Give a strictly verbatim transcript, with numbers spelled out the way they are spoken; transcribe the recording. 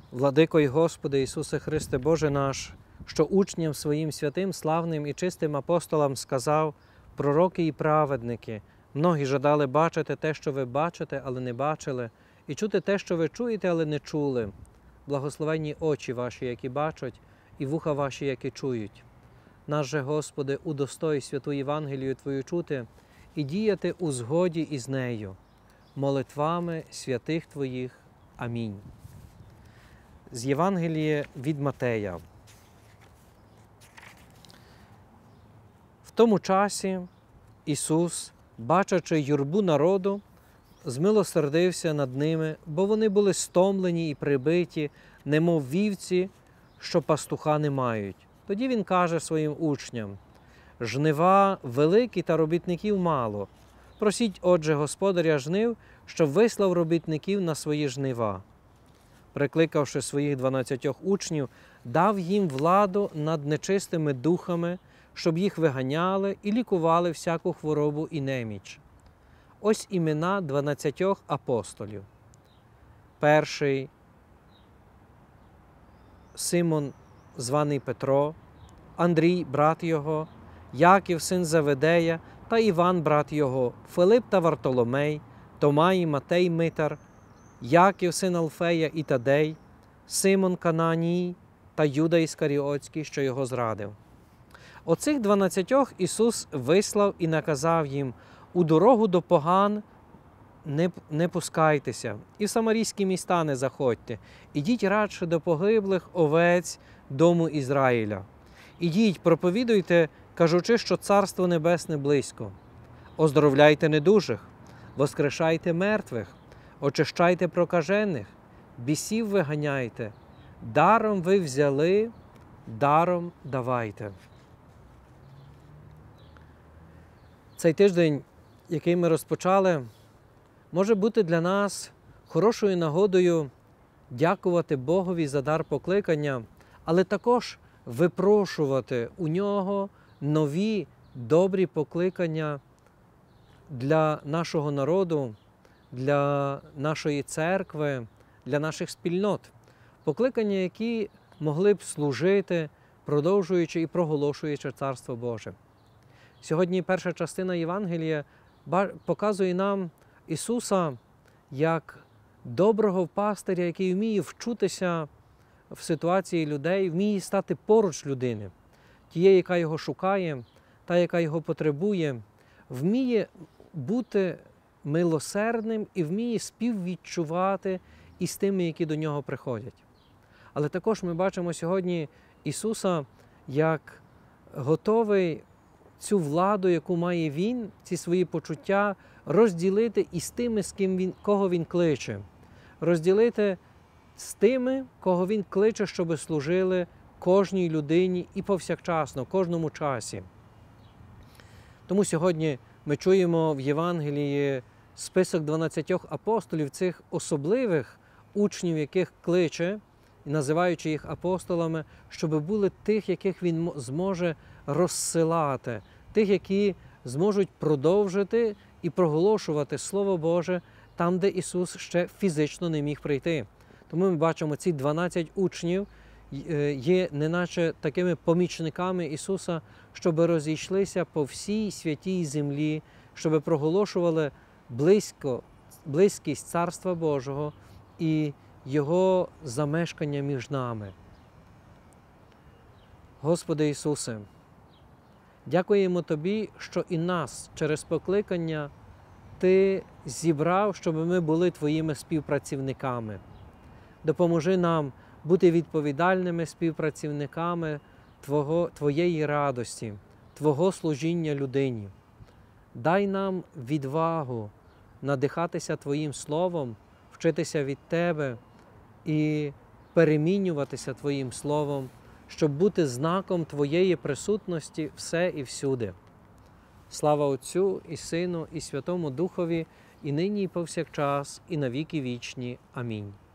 Владико й Господи Ісусе Христе, Боже наш, що учням своїм святим, славним і чистим апостолам сказав: пророки і праведники, многі жадали бачити те, що ви бачите, але не бачили, і чути те, що ви чуєте, але не чули. Благословенні очі ваші, які бачать, і вуха ваші, які чують. Наш же, Господи, удостой святу Євангелію Твою чути і діяти у згоді із нею, молитвами святих Твоїх. Амінь. З Євангелія від Матея. В тому часі Ісус, бачачи юрбу народу, змилосердився над ними, бо вони були стомлені і прибиті, немов вівці, що пастуха не мають. Тоді Він каже своїм учням: «Жнива великі, та робітників мало. Просіть, отже, господаря жнив, щоб вислав робітників на свої жнива». Прикликавши своїх дванадцятьох учнів, дав їм владу над нечистими духами, щоб їх виганяли і лікували всяку хворобу і неміч. Ось імена дванадцятьох апостолів. Перший – Симон, званий Петро, Андрій, брат його, Яків, син Заведея, та Іван, брат його, Филип та Вартоломей, Тома і Матей Митар, Яків, син Алфея і Тадей, Симон Кананій та Юда Іскаріотський, що його зрадив. Оцих дванадцятьох Ісус вислав і наказав їм: у дорогу до поган не, не пускайтеся, і в самарійські міста не заходьте. Ідіть радше до погиблих овець дому Ізраїля. Ідіть, проповідуйте, кажучи, що Царство Небесне близько. Оздоровляйте недужих, воскрешайте мертвих, очищайте прокажених, бісів виганяйте. Даром ви взяли, даром давайте. Цей тиждень, який ми розпочали, може бути для нас хорошою нагодою дякувати Богові за дар покликання, але також випрошувати у Нього нові добрі покликання для нашого народу, для нашої церкви, для наших спільнот. Покликання, які могли б служити, продовжуючи і проголошуючи Царство Боже. Сьогодні перша частина Євангелія показує нам Ісуса як доброго пастиря, який вміє вчутися в ситуації людей, вміє стати поруч людини, тієї, яка його шукає, та, яка його потребує, вміє бути милосердним і вміє співвідчувати із тими, які до нього приходять. Але також ми бачимо сьогодні Ісуса як готовий цю владу, яку має Він, ці свої почуття, розділити із тими, з ким він, кого Він кличе. Розділити з тими, кого Він кличе, щоб служили кожній людині і повсякчасно, кожному часі. Тому сьогодні ми чуємо в Євангелії список дванадцятьох апостолів, цих особливих учнів, яких кличе, називаючи їх апостолами, щоб були тих, яких Він зможе розсилати, тих, які зможуть продовжити і проголошувати Слово Боже там, де Ісус ще фізично не міг прийти. Тому ми бачимо, ці дванадцять учнів є неначе такими помічниками Ісуса, щоб розійшлися по всій святій землі, щоб проголошували близько, близькість Царства Божого і Його замешкання між нами. Господи Ісусе, дякуємо Тобі, що і нас через покликання Ти зібрав, щоб ми були Твоїми співпрацівниками. Допоможи нам бути відповідальними співпрацівниками Твого, Твоєї радості, Твого служіння людині. Дай нам відвагу надихатися Твоїм Словом, вчитися від Тебе і перемінюватися Твоїм Словом, щоб бути знаком Твоєї присутності все і всюди. Слава Отцю і Сину і Святому Духові, і нині, і повсякчас, і на віки вічні. Амінь.